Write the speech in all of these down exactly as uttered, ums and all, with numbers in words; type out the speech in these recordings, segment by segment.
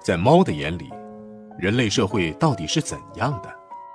在猫的眼里，人类社会到底是怎样的？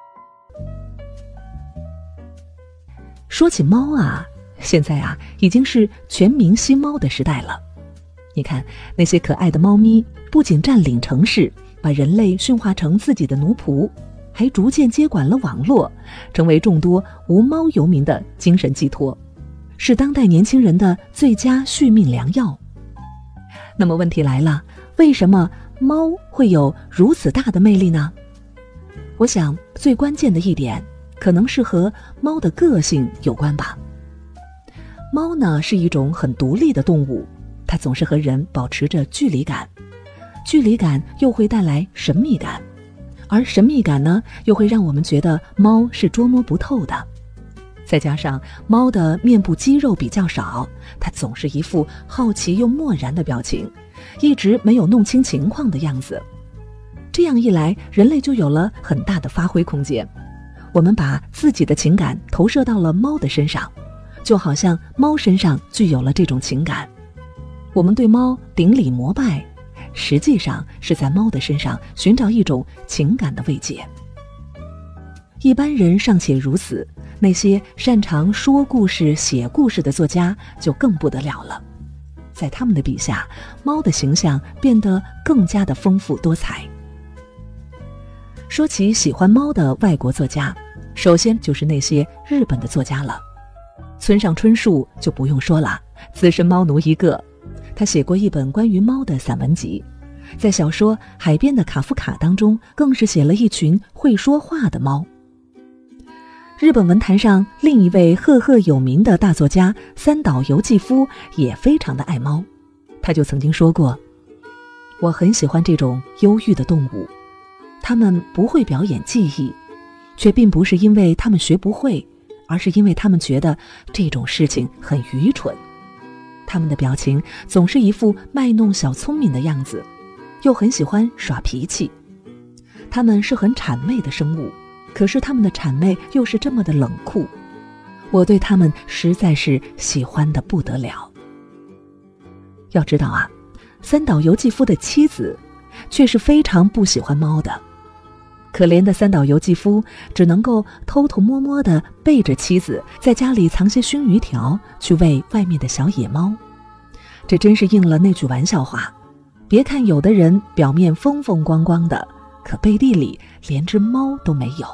说起猫啊，现在啊已经是全民吸猫的时代了。你看那些可爱的猫咪，不仅占领城市，把人类驯化成自己的奴仆，还逐渐接管了网络，成为众多无猫游民的精神寄托，是当代年轻人的最佳续命良药。那么问题来了，为什么猫会有如此大的魅力呢？我想最关键的一点可能是和猫的个性有关吧。猫呢是一种很独立的动物，它总是和人保持着距离感，距离感又会带来神秘感，而神秘感呢又会让我们觉得猫是捉摸不透的。再加上猫的面部肌肉比较少，它总是一副好奇又漠然的表情，一直没有弄清情况的样子。这样一来，人类就有了很大的发挥空间。我们把自己的情感投射到了猫的身上，就好像猫身上具有了这种情感。我们对猫顶礼膜拜，实际上是在猫的身上寻找一种情感的慰藉。一般人尚且如此，那些擅长说故事、写故事的作家就更不得了了。在他们的笔下，猫的形象变得更加的丰富多彩。说起喜欢猫的外国作家，首先就是那些日本的作家了。村上春树就不用说了，资深猫奴一个。他写过一本关于猫的散文集，在小说《海边的卡夫卡》当中，更是写了一群会说话的猫。日本文坛上另一位赫赫有名的大作家三岛由纪夫也非常的爱猫，他就曾经说过，我很喜欢这种忧郁的动物，他们不会表演技艺，却并不是因为他们学不会，而是因为他们觉得这种事情很愚蠢。他们的表情总是一副卖弄小聪明的样子，又很喜欢耍脾气。他们是很谄媚的生物，可是他们的谄媚又是这么的冷酷，我对他们实在是喜欢得不得了。要知道啊，三岛由纪夫的妻子却是非常不喜欢猫的。可怜的三岛由纪夫只能够偷偷摸摸地背着妻子，在家里藏些熏鱼条去喂外面的小野猫。这真是应了那句玩笑话，别看有的人表面风风光光的，可背地里连只猫都没有。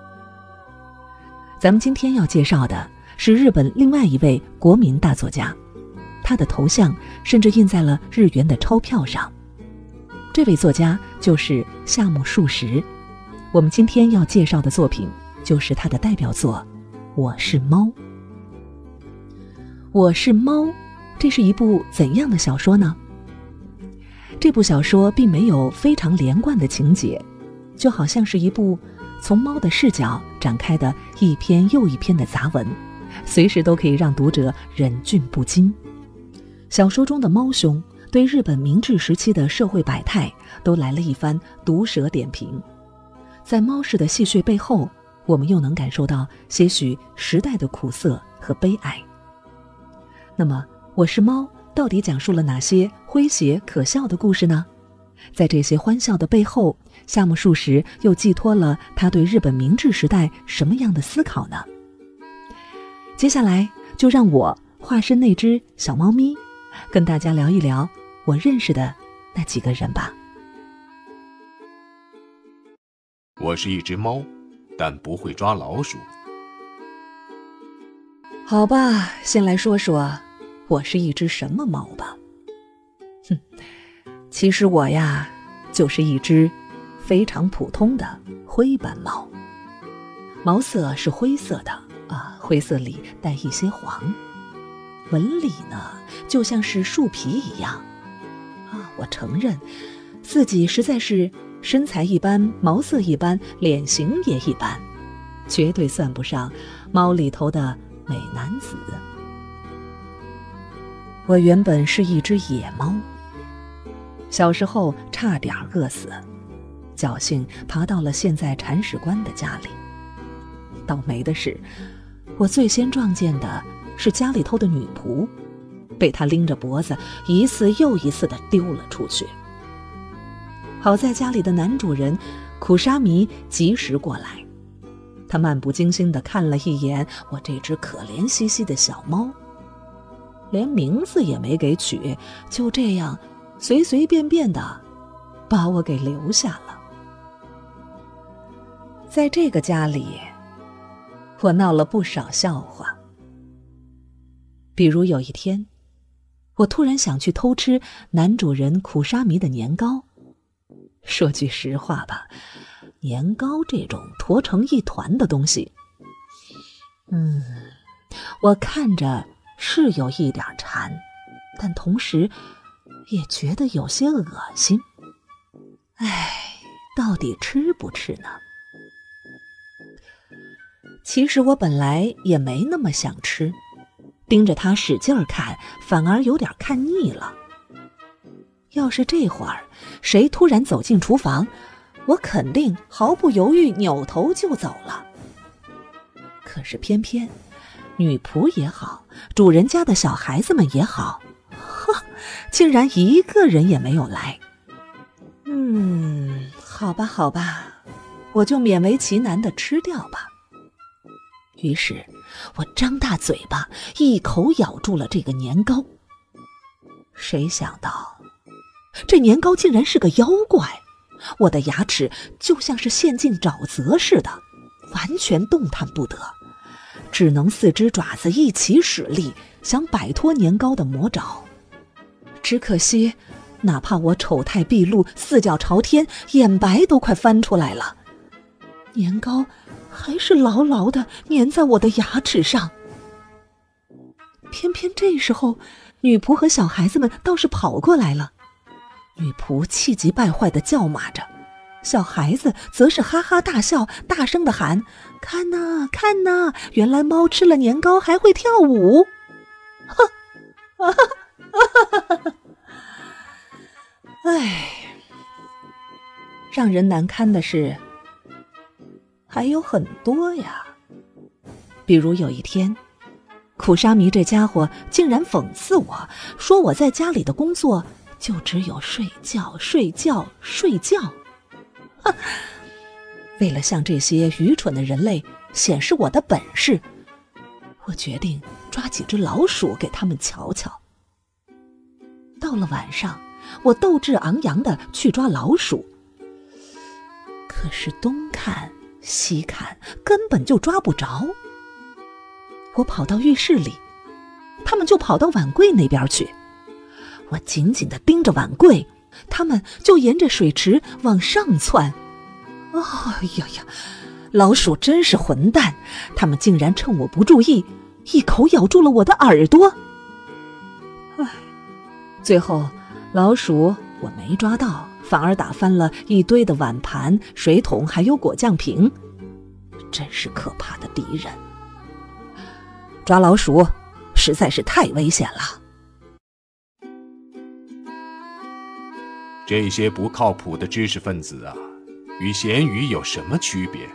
咱们今天要介绍的是日本另外一位国民大作家，他的头像甚至印在了日元的钞票上。这位作家就是夏目漱石。我们今天要介绍的作品就是他的代表作《我是猫》。我是猫，这是一部怎样的小说呢？这部小说并没有非常连贯的情节，就好像是一部从猫的视角展开的一篇又一篇的杂文，随时都可以让读者忍俊不禁。小说中的猫兄对日本明治时期的社会百态都来了一番毒舌点评。在猫式的戏谑背后，我们又能感受到些许时代的苦涩和悲哀。那么，我是猫到底讲述了哪些诙谐可笑的故事呢？在这些欢笑的背后，夏目漱石又寄托了他对日本明治时代什么样的思考呢？接下来就让我化身那只小猫咪，跟大家聊一聊我认识的那几个人吧。 我是一只猫，但不会抓老鼠。 好吧，先来说说我是一只什么猫吧。哼，其实我呀，就是一只非常普通的灰斑猫，毛色是灰色的啊，灰色里带一些黄，纹理呢就像是树皮一样啊。我承认自己实在是身材一般，毛色一般，脸型也一般，绝对算不上猫里头的美男子。我原本是一只野猫，小时候差点饿死，侥幸爬到了现在铲屎官的家里。倒霉的是，我最先撞见的是家里头的女仆，被她拎着脖子一次又一次地丢了出去。 好在家里的男主人苦沙弥及时过来，他漫不经心地看了一眼我这只可怜兮兮的小猫，连名字也没给取，就这样随随便便地把我给留下了。在这个家里，我闹了不少笑话。比如有一天，我突然想去偷吃男主人苦沙弥的年糕。说句实话吧，年糕这种坨成一团的东西，嗯，我看着是有一点馋，但同时也觉得有些恶心。唉，到底吃不吃呢？其实我本来也没那么想吃，盯着它使劲儿看，反而有点看腻了。要是这会儿谁突然走进厨房，我肯定毫不犹豫扭头就走了。可是偏偏女仆也好，主人家的小孩子们也好，呵，竟然一个人也没有来。嗯，好吧好吧，我就勉为其难地吃掉吧。于是我张大嘴巴，一口咬住了这个年糕。谁想到这年糕竟然是个妖怪，我的牙齿就像是陷进沼泽似的，完全动弹不得，只能四只爪子一起使力，想摆脱年糕的魔爪。只可惜哪怕我丑态毕露，四脚朝天，眼白都快翻出来了，年糕还是牢牢地粘在我的牙齿上。偏偏这时候女仆和小孩子们倒是跑过来了，女仆气急败坏地叫骂着，小孩子则是哈哈大笑，大声地喊：看呐看呐，原来猫吃了年糕还会跳舞。呵，啊哈哈哈！唉，让人难堪的是还有很多呀。比如有一天，苦沙弥这家伙竟然讽刺我，说我在家里的工作就只有睡觉睡觉睡觉。哼，为了向这些愚蠢的人类显示我的本事，我决定抓几只老鼠给他们瞧瞧。到了晚上，我斗志昂扬地去抓老鼠，可是东看西看，根本就抓不着。我跑到浴室里，他们就跑到碗柜那边去。我紧紧地盯着碗柜，他们就沿着水池往上窜。哎呀呀，老鼠真是混蛋，他们竟然趁我不注意，一口咬住了我的耳朵。唉，最后老鼠我没抓到，反而打翻了一堆的碗盘、水桶还有果酱瓶，真是可怕的敌人。抓老鼠实在是太危险了。 这些不靠谱的知识分子啊，与咸鱼有什么区别？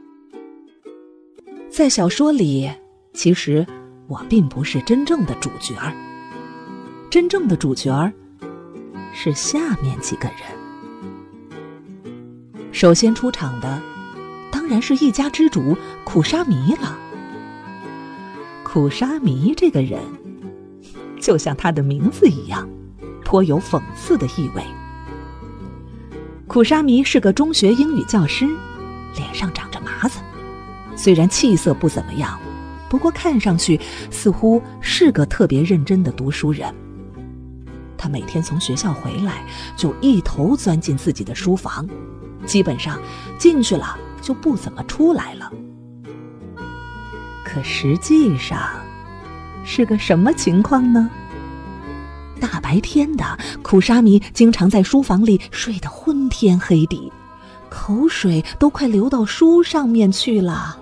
在小说里，其实我并不是真正的主角儿，真正的主角儿是下面几个人。首先出场的当然是一家之主苦沙弥了。苦沙弥这个人就像他的名字一样，颇有讽刺的意味。苦沙弥是个中学英语教师，脸上长着麻子，虽然气色不怎么样，不过看上去似乎是个特别认真的读书人。他每天从学校回来就一头钻进自己的书房，基本上进去了就不怎么出来了。可实际上是个什么情况呢？大白天的，苦沙弥经常在书房里睡得昏天黑地，口水都快流到书上面去了。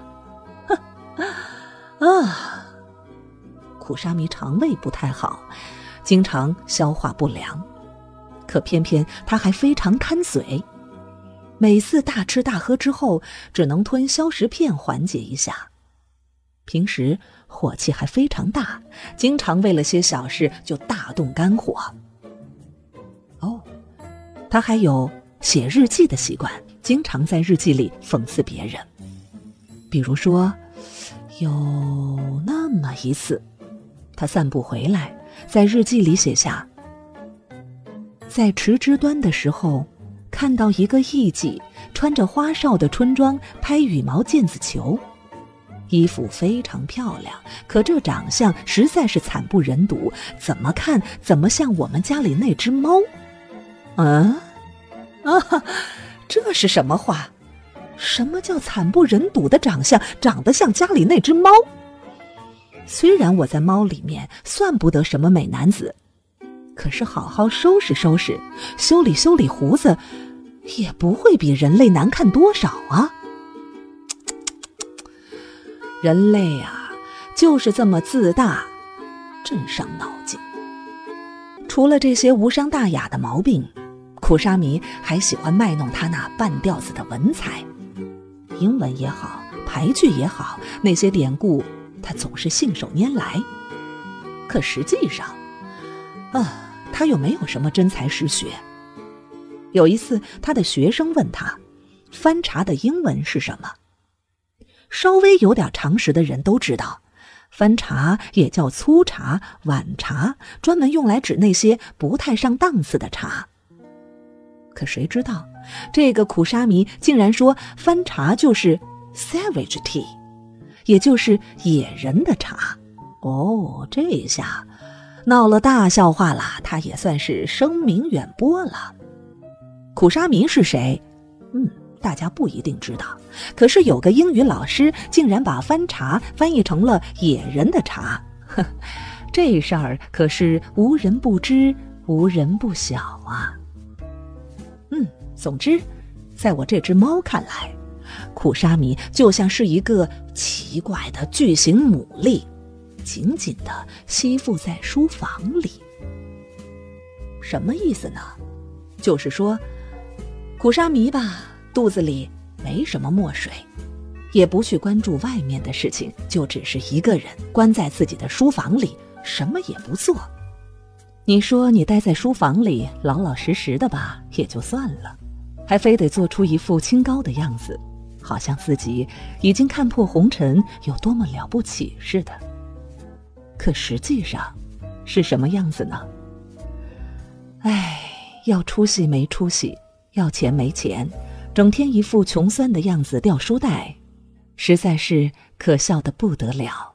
啊，苦沙弥肠胃不太好，经常消化不良，可偏偏他还非常贪嘴，每次大吃大喝之后只能吞消食片缓解一下。平时火气还非常大，经常为了些小事就大动肝火。哦，他还有写日记的习惯，经常在日记里讽刺别人。比如说，有那么一次，他散步回来，在日记里写下：在池之端的时候，看到一个艺妓穿着花哨的春装拍羽毛毽子球，衣服非常漂亮，可这长相实在是惨不忍睹，怎么看怎么像我们家里那只猫。嗯，啊，这是什么话？什么叫惨不忍睹的长相，长得像家里那只猫？虽然我在猫里面算不得什么美男子，可是好好收拾收拾，修理修理胡子，也不会比人类难看多少啊。人类啊，就是这么自大，真伤脑筋。除了这些无伤大雅的毛病，苦沙弥还喜欢卖弄他那半吊子的文采。英文也好，牌句也好，那些典故他总是信手拈来。可实际上啊，他又没有什么真才实学。有一次，他的学生问他，翻茶的英文是什么？稍微有点常识的人都知道，翻茶也叫粗茶、晚茶，专门用来指那些不太上档次的茶。可谁知道，这个苦沙弥竟然说翻茶就是 savage tea， 也就是野人的茶。哦，这下闹了大笑话了，他也算是声名远播了。苦沙弥是谁？嗯，大家不一定知道。可是有个英语老师竟然把翻茶翻译成了野人的茶，呵，这事儿可是无人不知，无人不晓啊。嗯，总之，在我这只猫看来，苦沙弥就像是一个奇怪的巨型牡蛎，紧紧地吸附在书房里。什么意思呢？就是说，苦沙弥吧，肚子里没什么墨水，也不去关注外面的事情，就只是一个人关在自己的书房里，什么也不做。你说你待在书房里老老实实的吧，也就算了，还非得做出一副清高的样子，好像自己已经看破红尘，有多么了不起似的。可实际上是什么样子呢？唉，要出息没出息，要钱没钱，整天一副穷酸的样子掉书袋，实在是可笑得不得了。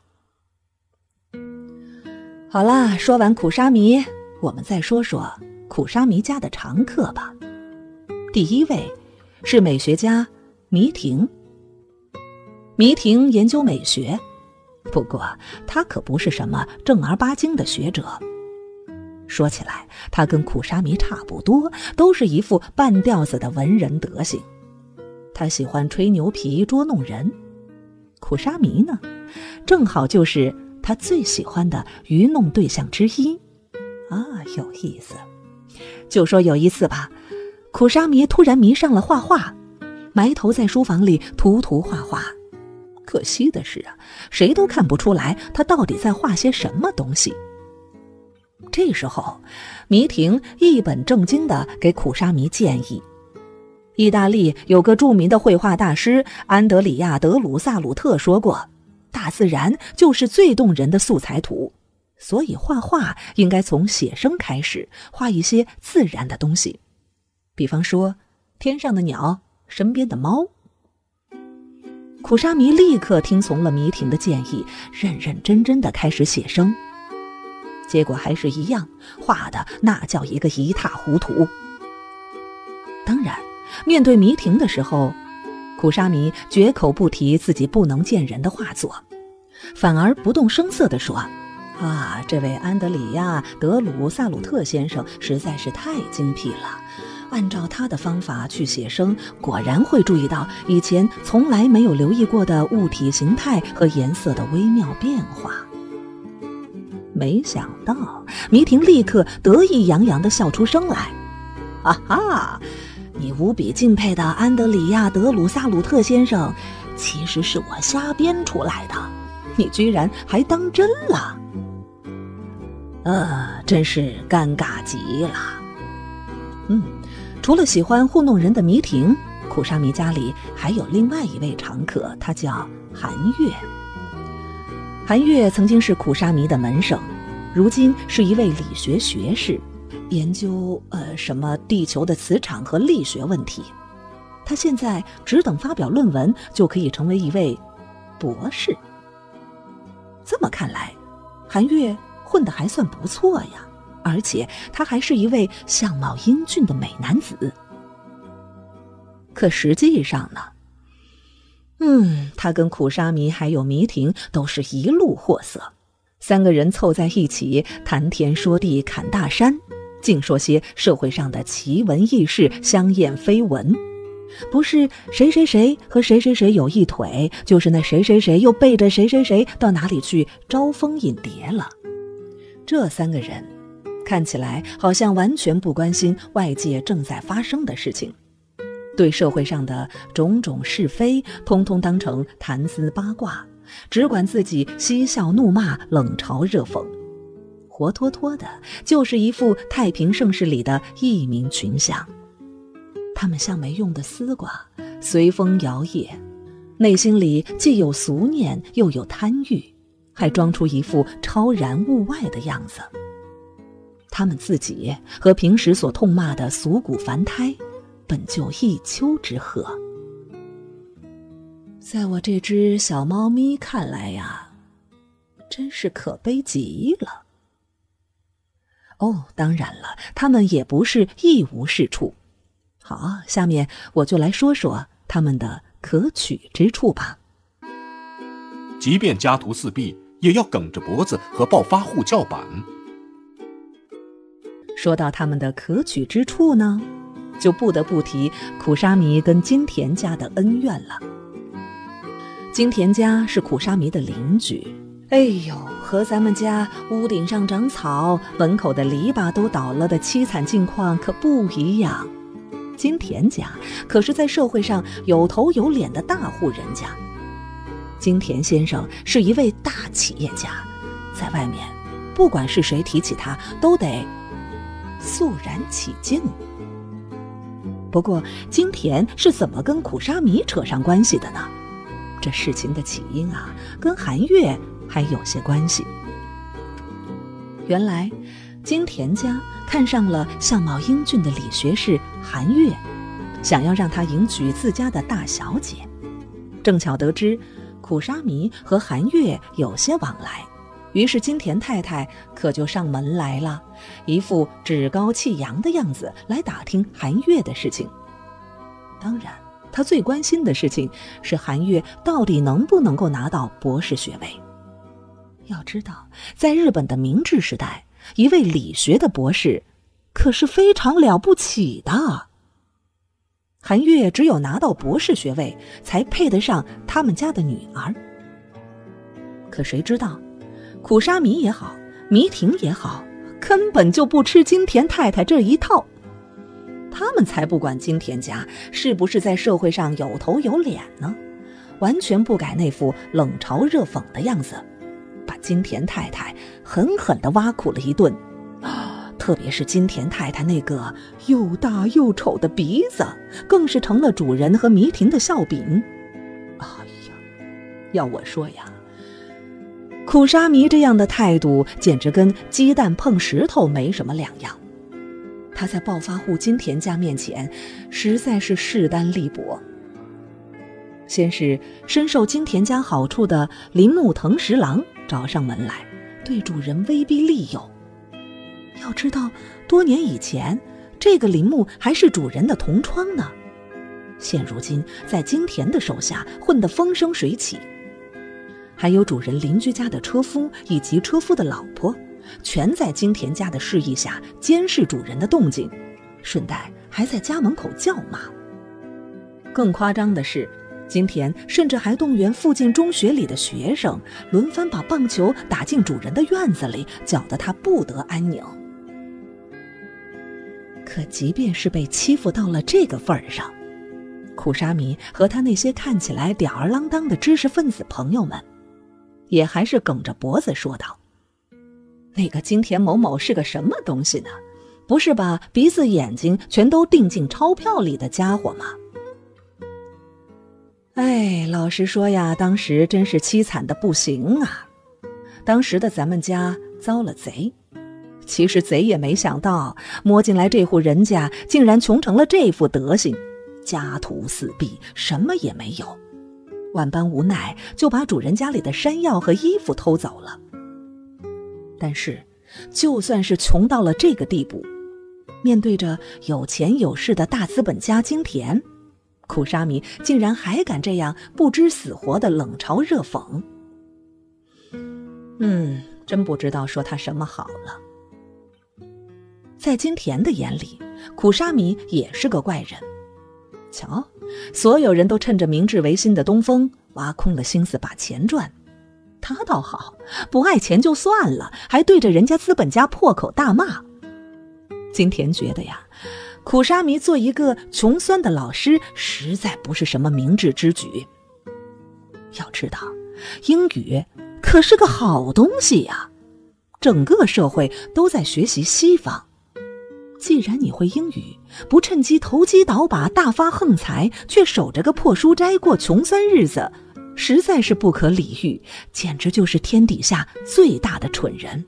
好啦，说完苦沙弥，我们再说说苦沙弥家的常客吧。第一位是美学家弥亭。弥亭研究美学，不过他可不是什么正儿八经的学者。说起来，他跟苦沙弥差不多，都是一副半吊子的文人德行。他喜欢吹牛皮捉弄人，苦沙弥呢，正好就是他最喜欢的愚弄对象之一。啊，有意思。就说有一次吧，苦沙弥突然迷上了画画，埋头在书房里涂涂画画。可惜的是啊，谁都看不出来他到底在画些什么东西。这时候，弥亭一本正经地给苦沙弥建议，意大利有个著名的绘画大师安德里亚·德鲁萨鲁特说过，大自然就是最动人的素材图，所以画画应该从写生开始，画一些自然的东西，比方说天上的鸟，身边的猫。苦沙弥立刻听从了弥亭的建议，认认真真地开始写生。结果还是一样，画的那叫一个一塌糊涂。当然，面对弥亭的时候，苦沙弥绝口不提自己不能见人的画作，反而不动声色地说，啊，这位安德里亚·德鲁萨鲁特先生实在是太精辟了，按照他的方法去写生，果然会注意到以前从来没有留意过的物体形态和颜色的微妙变化。没想到弥亭立刻得意洋洋地笑出声来，哈哈，你无比敬佩的安德里亚·德鲁萨鲁特先生，其实是我瞎编出来的，你居然还当真了。呃，真是尴尬极了。嗯， 除了喜欢糊弄人的迷婷，苦沙弥家里还有另外一位常客，他叫韩月。韩月曾经是苦沙弥的门生，如今是一位理学学士，研究呃什么地球的磁场和力学问题。他现在只等发表论文就可以成为一位博士。这么看来，韩月混得还算不错呀，而且他还是一位相貌英俊的美男子。可实际上呢，嗯，他跟苦沙弥还有迷婷都是一路货色，三个人凑在一起谈天说地侃大山，净说些社会上的奇闻异事、香艳绯闻。不是谁谁谁和谁谁谁有一腿，就是那谁谁谁又背着谁谁谁到哪里去招蜂引蝶了。这三个人看起来好像完全不关心外界正在发生的事情，对社会上的种种是非通通当成谈资八卦，只管自己嬉笑怒骂、冷嘲热讽，活脱脱的就是一副太平盛世里的异民群像。他们像没用的丝瓜，随风摇曳，内心里既有俗念又有贪欲，还装出一副超然物外的样子。他们自己和平时所痛骂的俗骨凡胎本就一丘之貉。在我这只小猫咪看来呀，真是可悲极了。哦，当然了，他们也不是一无是处。好，下面我就来说说他们的可取之处吧。 即便家徒四壁，也要梗着脖子和暴发户叫板。 说到他们的可取之处呢，就不得不提苦沙弥跟金田家的恩怨了。金田家是苦沙弥的邻居，哎呦，和咱们家屋顶上长草，门口的篱笆都倒了的凄惨境况可不一样。金田家可是在社会上有头有脸的大户人家。金田先生是一位大企业家，在外面不管是谁提起他都得肃然起敬。不过金田是怎么跟苦沙弥扯上关系的呢？这事情的起因啊，跟韩月还有些关系。原来金田家看上了相貌英俊的理学士韩月，想要让他迎娶自家的大小姐。正巧得知苦沙弥和韩月有些往来，于是金田太太可就上门来了，一副趾高气扬的样子来打听韩月的事情。当然，她最关心的事情是韩月到底能不能够拿到博士学位。要知道，在日本的明治时代，一位理学的博士可是非常了不起的。韩月只有拿到博士学位，才配得上他们家的女儿。可谁知道，苦沙弥也好，迷婷也好，根本就不吃金田太太这一套。他们才不管金田家是不是在社会上有头有脸呢，完全不改那副冷嘲热讽的样子，把金田太太狠狠地挖苦了一顿。特别是金田太太那个又大又丑的鼻子，更是成了主人和迷婷的笑柄。哎呀，要我说呀，苦沙弥这样的态度简直跟鸡蛋碰石头没什么两样。他在暴发户金田家面前实在是势单力薄。先是深受金田家好处的铃木藤十郎找上门来，对主人威逼利诱。要知道，多年以前，这个铃木还是主人的同窗呢，现如今在金田的手下混得风生水起。还有主人邻居家的车夫以及车夫的老婆，全在金田家的示意下监视主人的动静，顺带还在家门口叫骂。更夸张的是，金田甚至还动员附近中学里的学生轮番把棒球打进主人的院子里，搅得他不得安宁。可即便是被欺负到了这个份儿上，苦沙弥和他那些看起来吊儿郎当的知识分子朋友们，也还是梗着脖子说道：那个金田某某是个什么东西呢？ 不是把鼻子眼睛全都钉进钞票里的家伙吗？哎，老实说呀，当时真是凄惨的不行啊。当时的咱们家遭了贼，其实贼也没想到摸进来这户人家竟然穷成了这副德行，家徒四壁，什么也没有。万般无奈，就把主人家里的山药和衣服偷走了。但是就算是穷到了这个地步，面对着有钱有势的大资本家金田，苦沙弥竟然还敢这样不知死活的冷嘲热讽。嗯，真不知道说他什么好了。在金田的眼里，苦沙弥也是个怪人。瞧，所有人都趁着明治维新的东风挖空了心思把钱赚，他倒好，不爱钱就算了，还对着人家资本家破口大骂。金田觉得呀，苦沙弥做一个穷酸的老师实在不是什么明智之举。要知道，英语可是个好东西呀，整个社会都在学习西方。既然你会英语，不趁机投机倒把大发横财，却守着个破书斋过穷酸日子，实在是不可理喻，简直就是天底下最大的蠢人。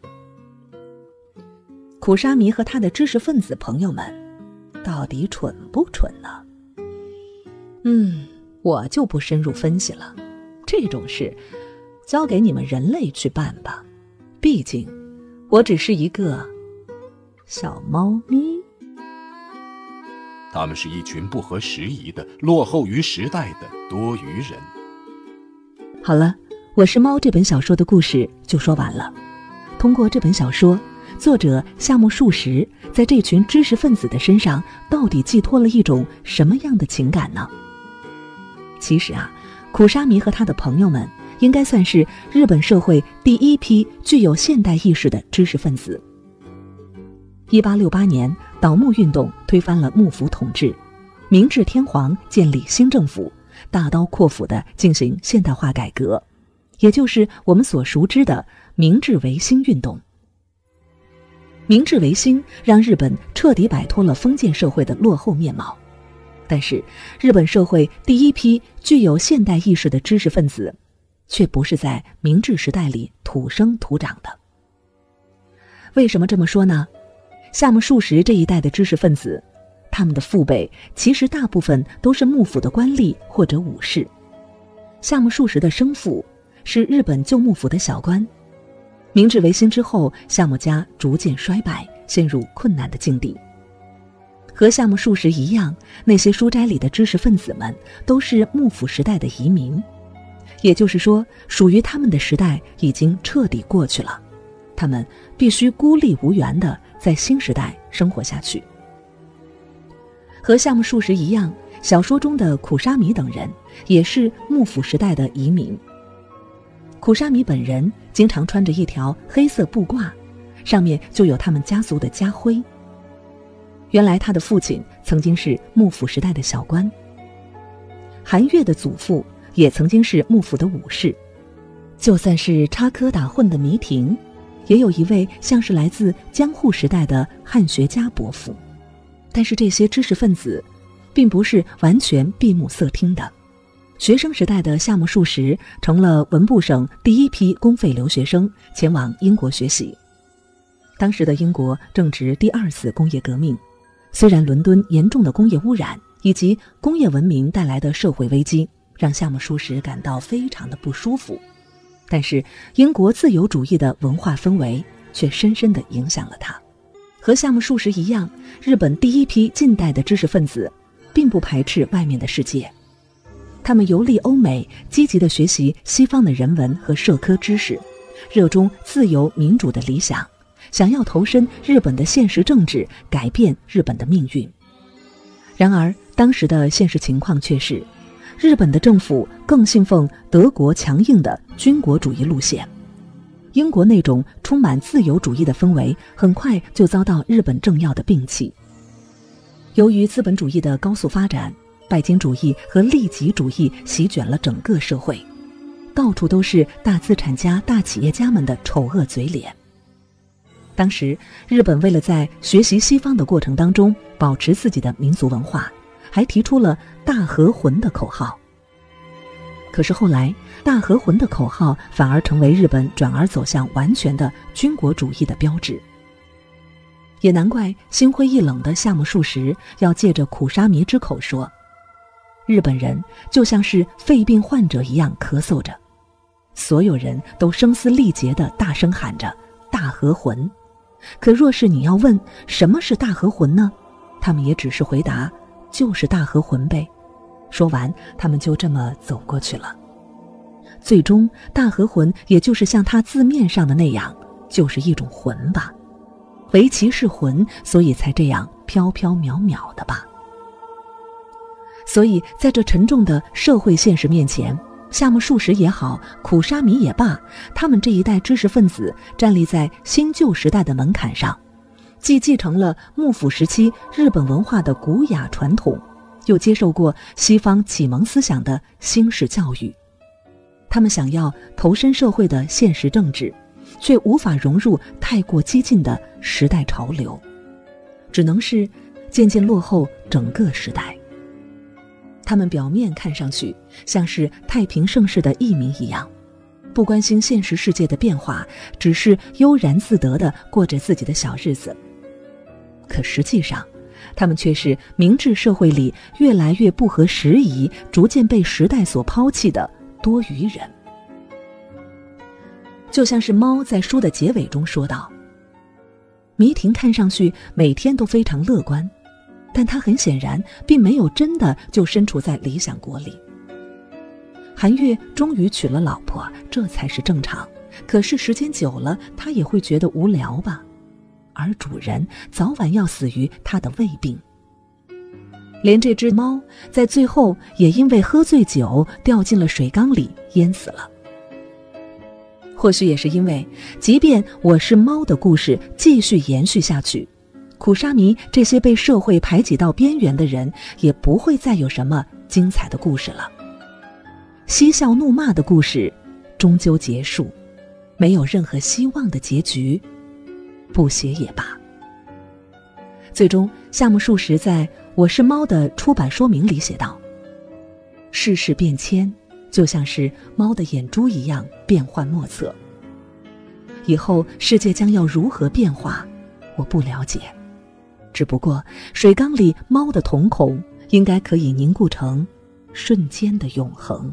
苦沙弥和他的知识分子朋友们到底蠢不蠢呢？嗯，我就不深入分析了，这种事交给你们人类去办吧，毕竟我只是一个小猫咪。 他们是一群不合时宜的、落后于时代的多余人。 好了，我是猫这本小说的故事就说完了。通过这本小说，作者夏目漱石在这群知识分子的身上到底寄托了一种什么样的情感呢？其实啊，苦沙弥和他的朋友们应该算是日本社会第一批具有现代意识的知识分子。一八六八年，倒幕运动推翻了幕府统治，明治天皇建立新政府，大刀阔斧地进行现代化改革，也就是我们所熟知的明治维新运动。明治维新让日本彻底摆脱了封建社会的落后面貌，但是日本社会第一批具有现代意识的知识分子却不是在明治时代里土生土长的。为什么这么说呢？夏目漱石这一代的知识分子，他们的父辈其实大部分都是幕府的官吏或者武士。夏目漱石的生父是日本旧幕府的小官。明治维新之后，夏目家逐渐衰败，陷入困难的境地。和夏目漱石一样，那些书斋里的知识分子们都是幕府时代的移民，也就是说，属于他们的时代已经彻底过去了，他们必须孤立无援地在新时代生活下去。和夏目漱石一样，小说中的苦沙弥等人也是幕府时代的移民。苦沙弥本人经常穿着一条黑色布褂，上面就有他们家族的家徽。原来他的父亲曾经是幕府时代的小官，韩岳的祖父也曾经是幕府的武士，就算是插科打诨的弥亭，也有一位像是来自江户时代的汉学家伯父。但是这些知识分子并不是完全闭目塞听的。学生时代的夏目漱石成了文部省第一批公费留学生，前往英国学习。当时的英国正值第二次工业革命，虽然伦敦严重的工业污染以及工业文明带来的社会危机让夏目漱石感到非常的不舒服，但是英国自由主义的文化氛围却深深地影响了他。和夏目漱石一样，日本第一批近代的知识分子并不排斥外面的世界，他们游历欧美，积极地学习西方的人文和社科知识，热衷自由民主的理想，想要投身日本的现实政治，改变日本的命运。然而当时的现实情况却是，日本的政府更信奉德国强硬的军国主义路线，英国那种充满自由主义的氛围很快就遭到日本政要的摒弃。由于资本主义的高速发展，拜金主义和利己主义席卷了整个社会，到处都是大资产家、大企业家们的丑恶嘴脸。 当时日本为了在学习西方的过程当中保持自己的民族文化，还提出了大和魂的口号。可是后来大和魂的口号反而成为日本转而走向完全的军国主义的标志。也难怪心灰意冷的夏目漱石要借着苦沙弥之口说，日本人就像是肺病患者一样咳嗽着，所有人都声嘶力竭地大声喊着大和魂。可若是你要问什么是大和魂呢，他们也只是回答就是大和魂呗。说完他们就这么走过去了。最终大和魂也就是像它字面上的那样，就是一种魂吧，唯其是魂，所以才这样飘飘渺渺的吧。所以在这沉重的社会现实面前，夏目漱石也好，苦沙弥也罢，他们这一代知识分子站立在新旧时代的门槛上，既继承了幕府时期日本文化的古雅传统，又接受过西方启蒙思想的新式教育。他们想要投身社会的现实政治，却无法融入太过激进的时代潮流，只能是渐渐落后整个时代。他们表面看上去像是太平盛世的义民一样，不关心现实世界的变化，只是悠然自得地过着自己的小日子。可实际上他们却是明治社会里越来越不合时宜，逐渐被时代所抛弃的多余人。就像是猫在书的结尾中说道，弥婷看上去每天都非常乐观，但他很显然并没有真的就身处在理想国里。韩月终于娶了老婆，这才是正常，可是时间久了他也会觉得无聊吧。而主人早晚要死于他的胃病，连这只猫在最后也因为喝醉酒掉进了水缸里淹死了。或许也是因为即便我是猫的故事继续延续下去，苦沙弥这些被社会排挤到边缘的人也不会再有什么精彩的故事了。嬉笑怒骂的故事终究结束，没有任何希望的结局，不写也罢。最终夏目漱石在《我是猫》的出版说明里写道，世事变迁就像是猫的眼珠一样变幻莫测，以后世界将要如何变化我不了解，只不过水缸里猫的瞳孔应该可以凝固成瞬间的永恒。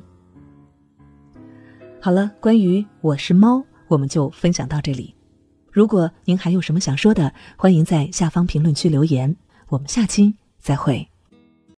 好了，关于我是猫我们就分享到这里。如果您还有什么想说的，欢迎在下方评论区留言，我们下期再会。